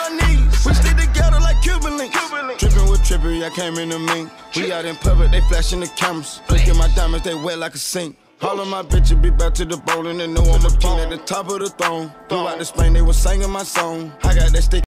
our knees. We stick together like Cuban links. Drippin' with Trippy, I came in the mink. We out in public, they flashing the cameras. Look at my diamonds, they wet like a sink. All of my bitches be back to the bowling and know I'm a king at the top of the throne. Throughout the Spain, they was singing my song. I got that stick.